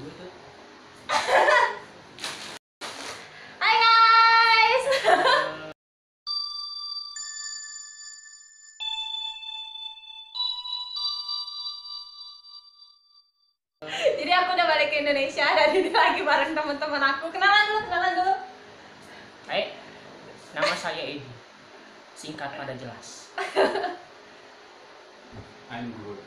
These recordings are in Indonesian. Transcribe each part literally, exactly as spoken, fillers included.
Hai guys. Jadi aku udah balik ke Indonesia dan ini lagi bareng teman-teman aku. Kenalan dulu, kenalan dulu. Hai, nama saya Edi. Singkat pada jelas. I'm good.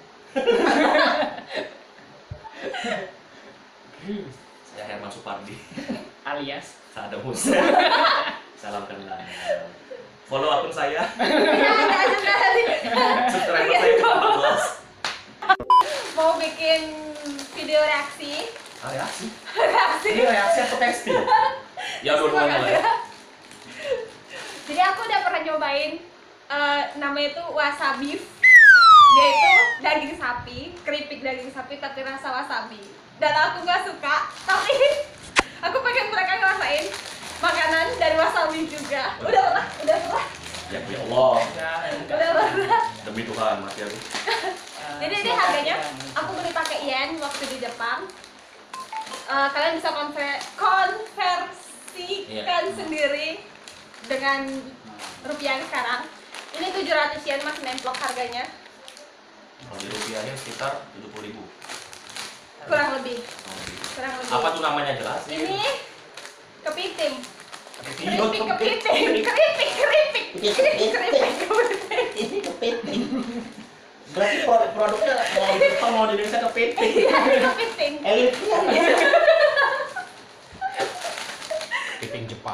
Saya Herman Supardi Alias Sadamus. Salam kenal. Follow akun saya. Iya, ada aja tadi. Subscriber saya empat belas. Mau bikin video reaksi. Ah, reaksi. Reaksi. Ini reaksi atau testing? Ya dua-duanya lah ya. Jadi aku udah pernah nyobain uh, namanya itu wasabi. Dia itu daging sapi, keripik daging sapi tapi rasa wasabi. Dan aku nggak suka, tapi aku pengen mereka ngerasain makanan dari wasabi juga. Udah pernah, udah pernah. Ya ya Allah. Udah pernah. Demi Tuhan mati aku. Jadi ini harganya aku beli pakai yen waktu di Jepang. Uh, kalian bisa konver konversikan Iya. sendiri dengan rupiah sekarang. Ini tujuh ratus yen masih nemplok harganya. Kalau di rupiahnya sekitar tujuh puluh ribu. Kurang lebih. Kurang lebih. Apa tuh namanya jelasin? Ini kepiting. Iya, Keripik kepiting. Keripik keripik. Ini keripik kepiting. Ini kepiting. Berarti produk produknya mau di Jepang mau di Indonesia kepiting. Iya, ini kepiting. Elitnya. Kepiting Jepang.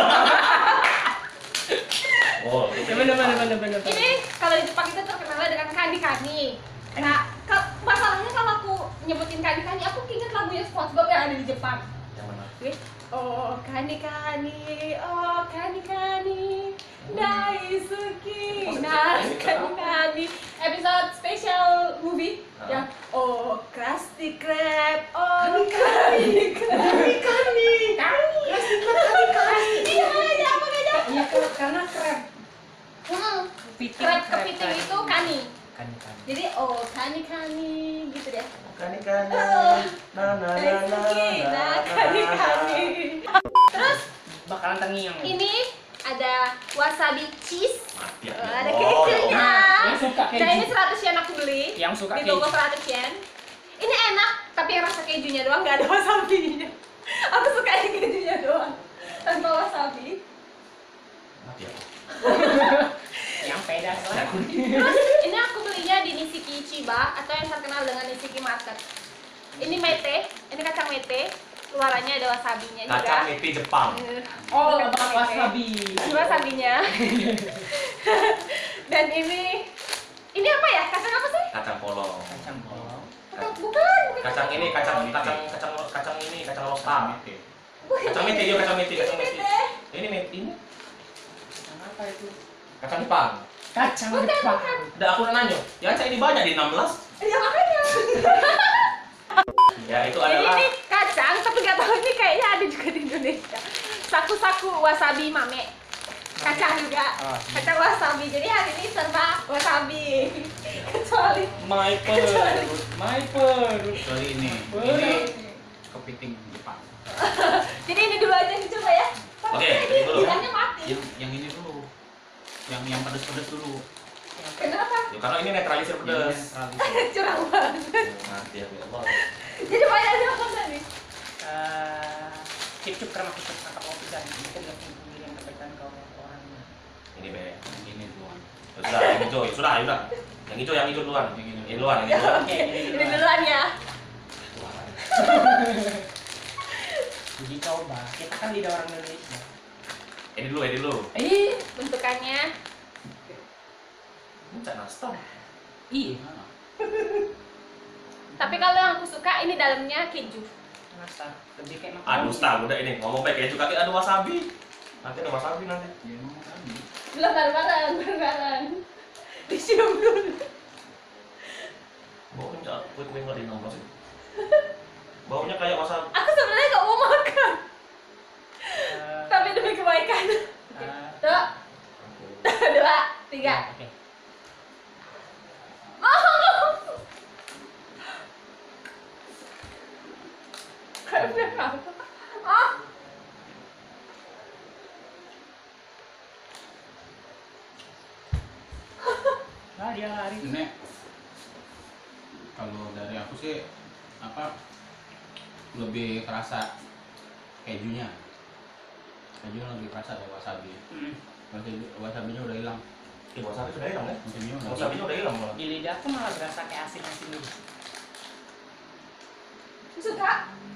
Oh, bener bener bener bener. Ini kalau di Jepang itu terkenal dengan kani-kani. Nah, ke- masalahnya kalau aku nyebutin kani-kani, aku inget lagunya SpongeBob yang ada di Jepang. Yang mana? Wih, oh kani-kani, oh kani-kani, daisuki, nah kani-kani. Episode special movie yang oh Krusty Krab, oh kani-kani, kani-kani, Krusty Krab, kani-kani. Iya, iya, makanya. Iya, karena krab. Hmm, Kepiting, krab krab, kepiting kani. itu kani. Kani kani. Jadi oh kani-kani gitu deh. Kani-kani. Na na na na Daisuki, nah kani-kani. Terus Bakalan terngiang. ini ada wasabi cheese. Mati ya. Oh, ada Oh, kejunya. Nah, yang suka keju. Dan ini seratus yen aku beli. Yang suka di toko keju. seratus yen. Ini enak, tapi yang rasa kejunya doang, nggak ada wasabinya. Aku suka yang kejunya doang, tanpa wasabi. Mati ya. Yang pedas lah. Terus ini aku belinya di Nishiki Chiba atau yang terkenal dengan Nishiki Market. Ini mete, ini kacang mete. Luarannya ada wasabinya juga. Kacang mete Jepang. Oh, Kacang bak mete. wasabi. Ini wasabinya. Dan ini ini apa ya? Kacang apa sih? Kacang polong. Kacang polong. Bukan, bukan. bukan Kacang ini kacang kacang kacang kacang ini kacang rosta. Kacang mete iya kacang mete kacang mete. Ini mete ini Kacang apa itu? kacang Jepang. Kacang Bukan, Jepang. bukan. Udah aku udah nanya. Ya cak ini banyak di enam belas. Ya makanya. Ya itu Jadi adalah ini kacang, tapi nggak tahu ini kayaknya ada juga di Indonesia. Saku-saku wasabi mame. Kacang juga. Oh, Kacang wasabi. Jadi hari ini serba wasabi. Kecuali my Kecuali. perut. My perut. Kali ini, Perut. ini kepiting Jepang. jadi ini dulu aja yang dicoba ya. Oke, Ini ini dulu. bilangnya mati. Yang, yang ini dulu, yang yang pedas-pedas dulu. Kenapa? Ya, karena ini netralisir Yang pedas. netral itu. Curang banget. Mati ya Allah. Jadi banyak apa tadi? Eh, Kicuk karena kicuk kakak kopi dan itu yang sendiri yang kebaikan kau orangnya. Ini be. Yang ini duluan. Ya sudah, yang hijau, ya sudah, ya sudah. Yang hijau, yang hijau duluan. Yang ini. Ini duluan, yang hijau. Oke, ini Ini duluan ya. Uji coba. Kita kan lidah orang Indonesia. Ini dulu, ini dulu. Ih, bentukannya. Ini cak nastar. Iya. Mana? Tapi kalau yang aku suka ini dalamnya keju. Nasta. Lebih kayak makan. Aduh, star, udah ini ngomong baik ya juga ada wasabi. Nanti ada wasabi nanti. Ya emang tadi. Belum bareng-bareng, bareng-bareng. Dicium dulu. Baunya cak kue-kue nggak di enam belas. Baunya kayak wasabi. Aku sebenarnya nggak mau makan, Eh, tapi demi kebaikan. eh, Tuh, dua, tiga. ya, Oke. Oh, Ah, Nah, dia lari. Ini kalau dari aku sih apa lebih kerasa kejunya. Kejunya lebih kerasa dari wasabi. Hmm. Wasabi wasabinya udah hilang. Ih, wasabi sudah hilang ya? Wasabinya udah. Wasabinya udah hilang malah. Di lidah aku malah berasa kayak asin-asin gitu. suka.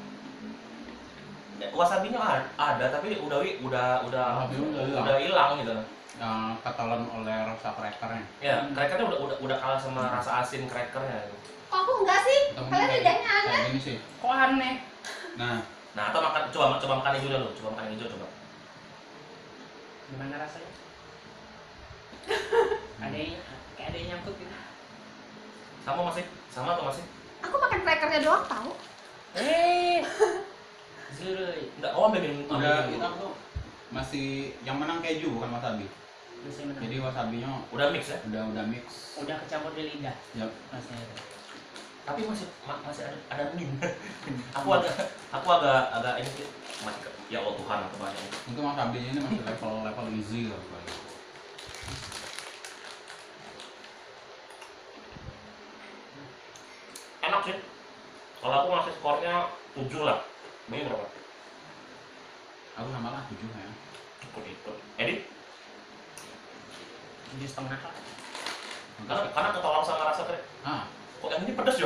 Ya, wasabinya ada, ada tapi udah wi- udah udah Wasabinya udah hilang. udah hilang gitu. Yang ketelan oleh rasa crackernya. Ya, crackernya udah udah udah kalah sama rasa asin crackernya gitu. Kok aku enggak sih? Atau Kalian mungkin lidahnya kayak, aneh. kayak gini sih. Kok aneh? Nah, Nah, atau makan coba coba makan hijau dulu, coba makan hijau coba. Gimana rasanya? Ada yang kayak ada yang nyangkut gitu. Sama masih? Sama atau masih? Aku makan crackernya doang tahu. Eh, Zurui. Enggak, oh ambil minum ambil udah minum. kita tuh masih yang menang keju bukan wasabi. Bisa menang. Jadi wasabinya Udah mix ya? udah udah mix. Udah kecampur di lidah. Ya, Rasanya itu. Tapi masih ma- masih ada ada min. aku agak aku agak agak ini sih. Mati ke- ya Allah Tuhan aku banyak. mungkin wasabinya ini masih level level easy lah pokoknya. Enak sih. Kalau aku ngasih skornya tujuh lah. Ini berapa? Aku sama lah tujuh ya. Ikut ikut. Edit? Tujuh setengah lah. Karena karena ketolong sama rasa kering. Ah, Kok yang ini pedas ya?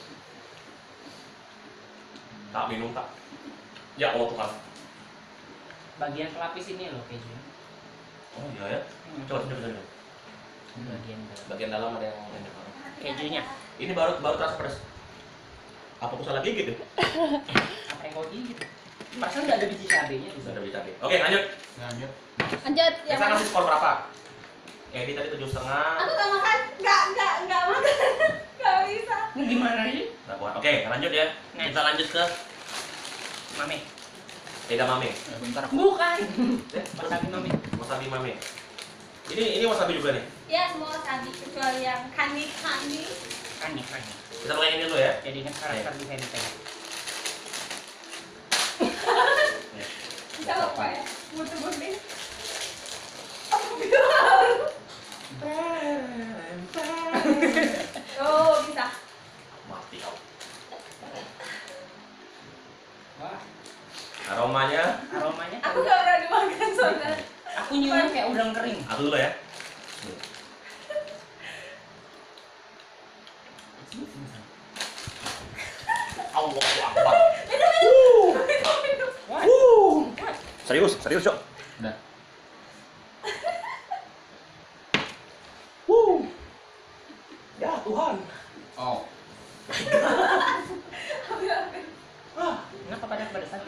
Tak minum tak. Ya Allah Tuhan. Bagian pelapis ini loh kejunya. Oh iya ya. Hmm. Coba coba coba. coba. Bagian dalam. Bagian dalam ada yang ini. Kejunya. Ini baru baru terasa pedas. Apa aku salah gigit ya? Apa yang kau gigit? Perasaan nggak ada biji cabenya di Bisa sana. ada cabai. Oke lanjut. lanjut. Lanjut yang Kita mana? kasih skor berapa? Edi tadi tujuh setengah. Aku nggak makan, nggak nggak nggak makan, nggak bisa. Ini gimana sih? Nah, buat- Oke lanjut ya. Kita lanjut ke Mame. Eda Mame. Ya, bentar aku. Bukan. Eh, Wasabi mame. Wasabi Mame. Ini ini wasabi juga nih. Ya semua wasabi kecuali yang kani kani. Kani kani. Kita pakai ini dulu ya. Jadi ini karakter di handphone. Bisa apa ya? Butuh bunyi. Aku bilang. Oh bisa. Mati kau. Wah, Aromanya. aromanya. Aku nggak pernah dimakan soalnya. Aku nyium kayak udang kering. Aku dulu ya. Allah Akbar. Wah, Serius, serius, Cok. Udah. Wuh. Ya Tuhan. Oh, kenapa pada pedesan?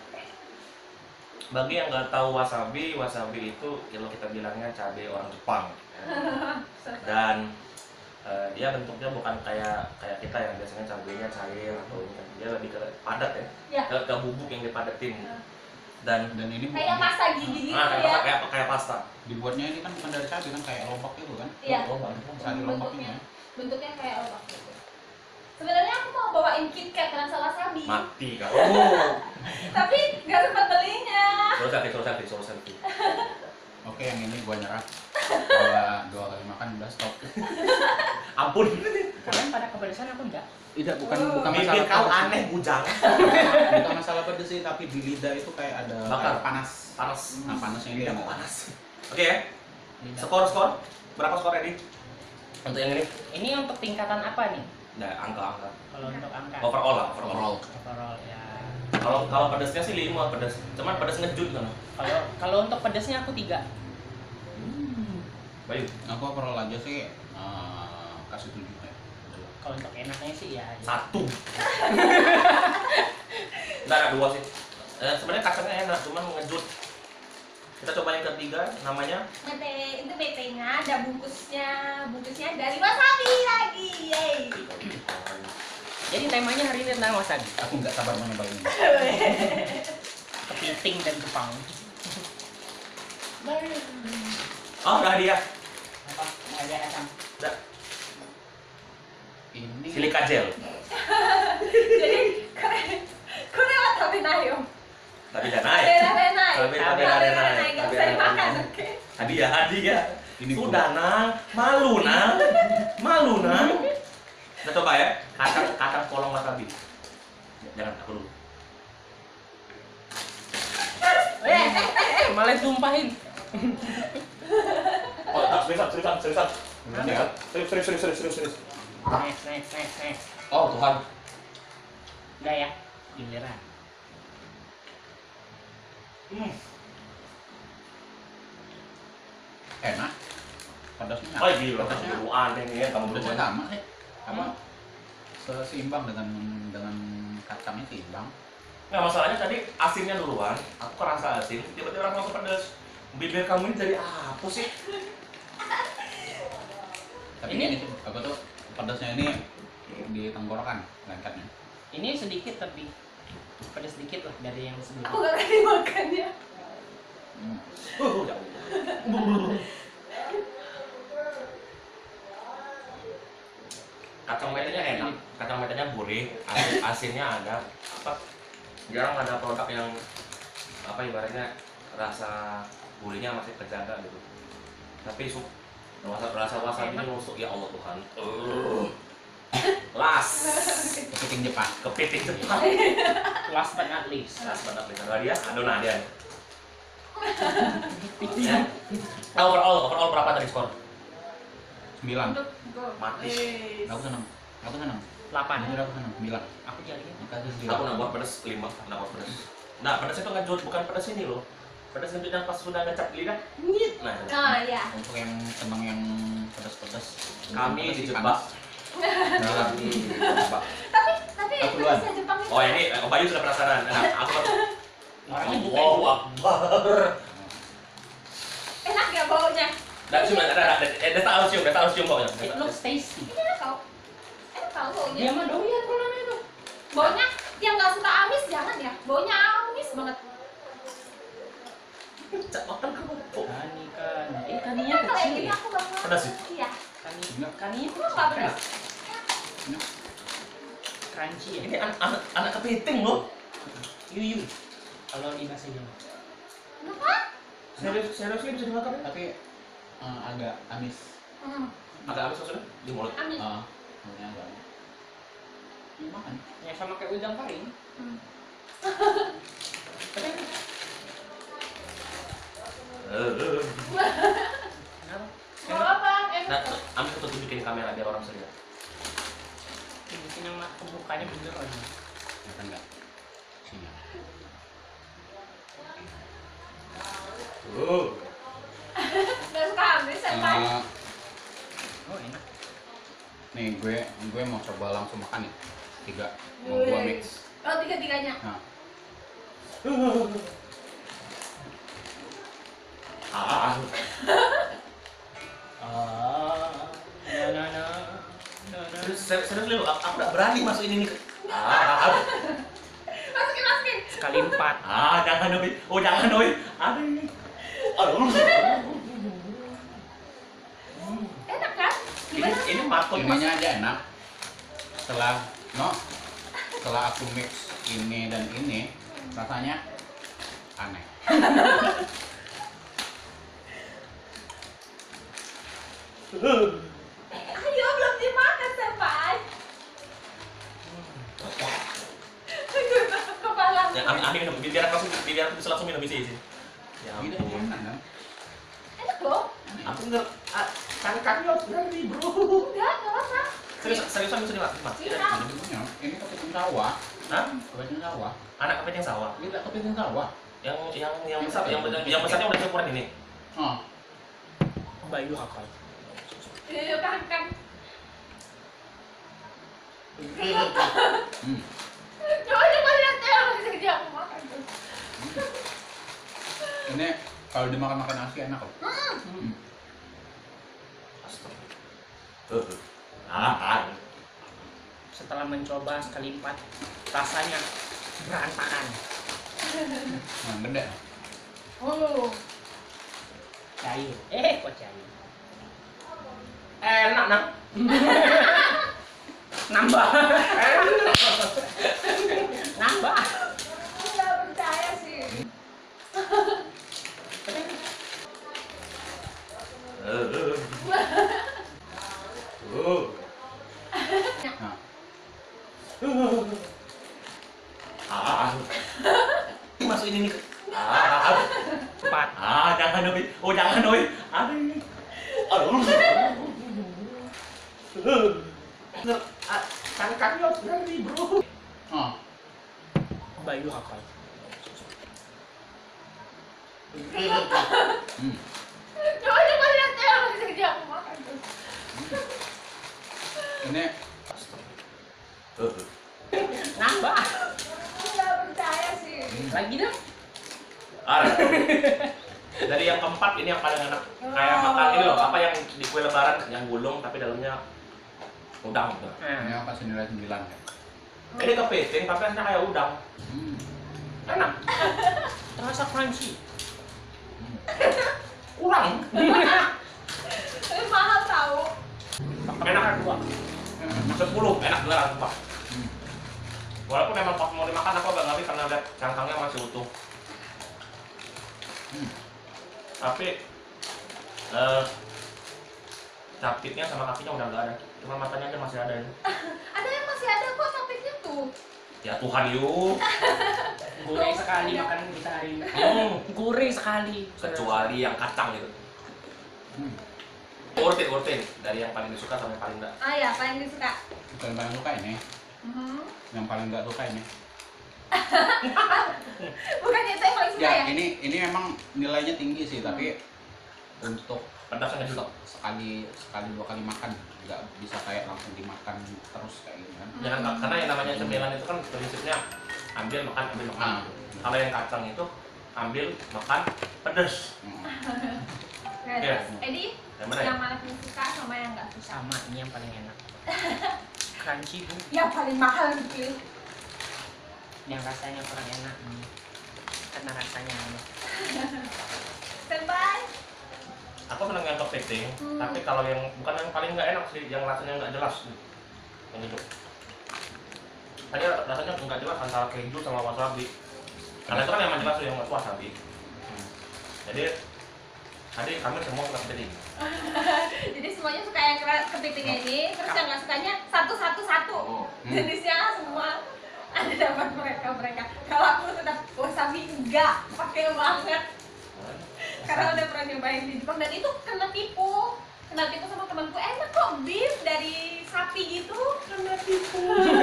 Bagi yang nggak tahu wasabi, wasabi itu kalau kita bilangnya cabai orang Jepang. Dan eh, dia bentuknya bukan kayak kayak kita yang biasanya cabainya cair atau ini kan. Dia lebih ke padat ya, Ya. ke, ke bubuk yang dipadatin. Dan dan ini Kayak bukan- pasta gigi gitu ah, kayak, ya. pasta- kayak kayak pasta. dibuatnya ini kan bukan dari cabai kan kayak lobak itu kan. Iya. Oh, bagus. Sari lobak ini Bentuknya, ya. bentuknya kayak lobak gitu. Sebenarnya aku mau bawain KitKat rasa wasabi, Mati kau. Oh. tapi nggak sempat belinya. Suruh selfie, suruh selfie, suruh selfie. Oke, yang ini gua nyerah. Dua, dua kali makan udah stop. Ampun. Kalian pada kepedesan aku enggak? Tidak, bukan Oh. bukan Bibir masalah kau pedes. aneh bujang. Bukan masalah pedes sih, tapi di lidah itu kayak ada Bakar. kayak panas. Panas. Nah, panasnya ini Lidah yang kok panas. Oke ya. Lidah. Skor skor. Berapa skor Edi? Untuk yang ini? Ini untuk tingkatan apa nih? Nah, angka-angka. Kalau untuk angka. Overall lah, overall. overall. Overall ya. Kalau kalau pedesnya sih lima pedes. Cuman pedes ngejut kan. Kalau kalau untuk pedasnya aku tiga. Bayu. Aku overall aja sih eh, kasih tujuh ya. Kalau untuk enaknya sih ya. Satu. Enggak ada dua sih. Eh, sebenarnya kacangnya enak, cuman ngejut. Kita coba yang ketiga, namanya Mete, itu metenya ada bungkusnya, bungkusnya dari wasabi lagi, yeay. Jadi temanya hari ini tentang wasabi. Aku nggak sabar mencoba ini. Kepiting dan Jepang. Oh, udah dia. Apa? Nggak ada asam. Udah. Ini Silika gel. Jadi keren, keren hadiah, hadiah. Ini Sudah nang, malu nang, malu nang. Kita coba ya, kacang kacang polong wasabi. Jangan aku dulu. Eh, eh, eh, malah tumpahin. Oh, seriusan, seriusan, seriusan. Beneran ya? Serius, serius, serius, serius, serius. Nice, nice, nice, nice. Oh Tuhan. Enggak ya? Giliran. Hmm. Enak. Pedasnya. Oh gila, Pedasnya. lu aneh nih ya kamu Pedasnya berdua. sama sih. Apa? Seimbang dengan dengan kacangnya seimbang. Nggak, masalahnya tadi asinnya duluan, aku kerasa asin, tiba-tiba langsung pedas. Bibir kamu ini dari apa sih? Tapi Ini- ini, tuh, apa tuh pedasnya ini di tenggorokan lengketnya. Ini sedikit tapi pedas sedikit lah dari yang sebelumnya. Aku gak berani makannya. Hmm. Oh, ya Allah. Kacang metenya enak, kacang metenya gurih, asin- asinnya ada. Apa? Jarang ada produk yang apa ibaratnya rasa gurihnya masih terjaga gitu. Tapi sup rasa rasa wasabi nusuk, ya Allah Tuhan. Uh. Las Kepiting Jepang. kepiting Jepang. Last but not least. Las pada pelihara dia, adonan dia. Ya. Overall, overall berapa tadi skor? Sembilan. Untuk go. Mati. Wis. Aku senang. Aku senang. delapan. Jujur aku senang. Sembilan. Aku jadi. Makasih Aku sembilan. nambah pedas lima, nambah pedas. Nah, pedas itu nggak bukan pedas ini loh. Pedas itu yang pas sudah ngecap lidah, nyit. Nah, Oh iya. Untuk yang senang yang pedas-pedas. kami Pedas dijebak. panas. Nah, Kami dijebak. Tapi tapi Aku duluan. pedasnya Jepang itu. Oh ini, oh, Bayu sudah penasaran. Nah, aku Orangnya bukan. Allahu Akbar. Enak ya baunya. Dah cium, dah, dah, dah, dah, dah tahu cium, dah tahu cium baunya. It looks tasty. Enak tau. Enak tau baunya. Dia mah doyan kalau namanya itu. Baunya yang nggak suka amis jangan ya. Baunya amis banget. Cak makan kamu. Oh, Kani kan. Eh kaninya Kan kalau yang kecil ini ya. aku nggak mau. pedas sih. Iya. Kani. Enggak. Kaninya Aku nggak pedas. crunchy ya. Ini anak anak, anak kepiting loh. Yuyu. Kalau di bahasa Jawa. Kenapa? Serius, serius ini bisa dimakan ya? Tapi eh, agak amis. Hmm. Agak habis maksudnya di mulut. Amis. Ah, baunya agak amis. Ini makan. Ya sama kayak udang kering. Hmm. Eh, Kenapa? Mau apa? Nah, Enak. ambil tuh tunjukin kamera biar orang bisa lihat. Bikin yang mak- bukanya bener lagi. Makan enggak? Sini. Oh. Nggak suka amis ya kan? Eh, Oh enak. nih gue gue mau coba langsung makan nih. Tiga. Mau gua mix. Oh tiga-tiganya. Nah, Ah. Ah. Na na na. Na na. Serius, serius, serius Lil, aku, aku gak berani masukin ini ke... Ah, ah, Masukin masukin. Sekali empat. ah, jangan doi, oh jangan doi, aduh, aduh, Enak kan? ini Gimana? ini matut mas, ininya aja enak. Setelah no, setelah aku mix ini dan ini, rasanya aneh. Ayo belum dimakan senpai. Kepala. ya, Ami, Ami minum, biar aku langsung, biar aku bisa langsung minum isi isi. Ya Ini ampun, enak kan? Enak loh. aku nggak, ah, kaki kaki harus ngeri bro. Enggak, enggak apa. Serius, seriusan bisa dimakan mas? Iya. Ini ini kepiting sawah, Hah? kepiting sawah. Anak kepiting sawah, Ini tak kepiting sawah. yang yang yang besar, yang yang besarnya udah seukuran ini. Oh, Bayu hafal. Iya kan kan. hmm. Coba coba lihat ya, jadi aku makan. Ini kalau dimakan makan nasi enak loh. Hmm. Astaga. Ah, Setelah mencoba sekali empat, rasanya berantakan. Yang gede. Oh. Cair. Eh, kok cair? enak nang. Nambah. Nambah. Enggak percaya sih. udang. Masukin ini ke ah, Empat. ah jangan doi. Oh jangan doi. Aduh ini. Aduh. Ah, Cangkangnya berani bro. Oh, Bayu akal. hmm. Coba coba lihat ya, masih dia makan tuh. Ini Nambah. Aku nggak percaya sih. Lagi dong. Ah, dari yang keempat ini yang paling enak. Kayak makan ini loh, apa yang di kue lebaran yang gulung tapi dalamnya udang gitu. ini Nah, apa senilai sembilan ya? Ini kepiting tapi rasanya kayak udang. Hmm. Enak. terasa crunchy. Kurang. Tapi mahal tahu. Enak. dua. Sepuluh enak beneran sumpah. Hmm. Walaupun memang pas mau dimakan aku agak ngerti karena lihat cangkangnya masih utuh. Hmm. Tapi eh capitnya sama kakinya udah nggak ada. Cuma matanya aja masih ada ini. Ada yang masih ada kok topiknya tuh. Ya Tuhan yuk. Gurih sekali makan kita hari ini. Hmm. Gurih sekali. Kecuali yang kacang gitu. Hmm. Urtin urtin dari yang paling disuka sampai paling enggak. Ah ya, paling disuka. Bukan paling suka ini, Mhm. yang paling nggak suka ini. Bukannya itu yang paling suka Ya, ya? ini ini memang nilainya tinggi sih, tapi untuk Pedasnya nggak suka. sekali sekali dua kali makan nggak bisa kayak langsung dimakan terus kayak gitu kan. Jangan Hmm. karena yang namanya cemilan itu kan prinsipnya ambil makan ambil makan. Ah. Kalau yang kacang itu ambil makan pedes. Hmm. Nah, Iya. terus Edi, Yang mana ya? yang mana yang suka sama yang nggak suka? Sama ini yang paling enak. Crunchy bu. Yang paling mahal dipilih. Yang rasanya kurang enak. Hmm. Karena rasanya enak. Senpai. Aku seneng yang kepiting, Hmm. tapi kalau yang bukan yang paling nggak enak sih, yang rasanya nggak jelas nih. Yang itu. Tadi rasanya nggak jelas antara keju sama wasabi. Karena itu kan yang jelas tuh yang wasabi. Jadi tadi kami semua suka kepiting. Jadi semuanya suka yang kera- kepiting ini, terus yang nggak sukanya satu-satu satu. Oh. Hmm. Jenisnya semua ada dapat mereka mereka. Kalau aku tetap wasabi enggak, pakai banget. Karena udah pernah nyobain di Jepang dan itu kena tipu. Kena tipu sama temanku, enak kok beef dari sapi gitu. Kena tipu.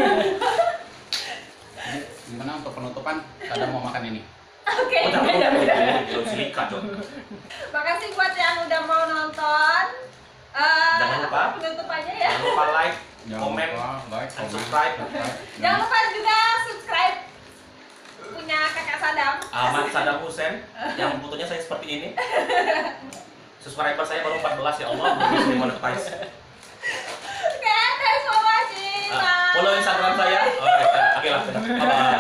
Jadi, gimana untuk penutupan? Kadang mau makan ini. Oke. Oh, jangan beda, beda. belum silika dong. Makasih buat yang udah mau nonton. Eh, Jangan lupa. penutupannya ya. Jangan lupa like, Jangan komen, lupa like, dan comment, subscribe. Jangan lupa juga subscribe punya kakak Sadam. Ahmad Saddam Hussein yang fotonya saya seperti ini. Subscriber saya baru empat belas ya Allah, belum bisa dimonetize. Oke, thanks for watching. Ah, Bye. follow Instagram saya. Oke, oke lah. Bye bye.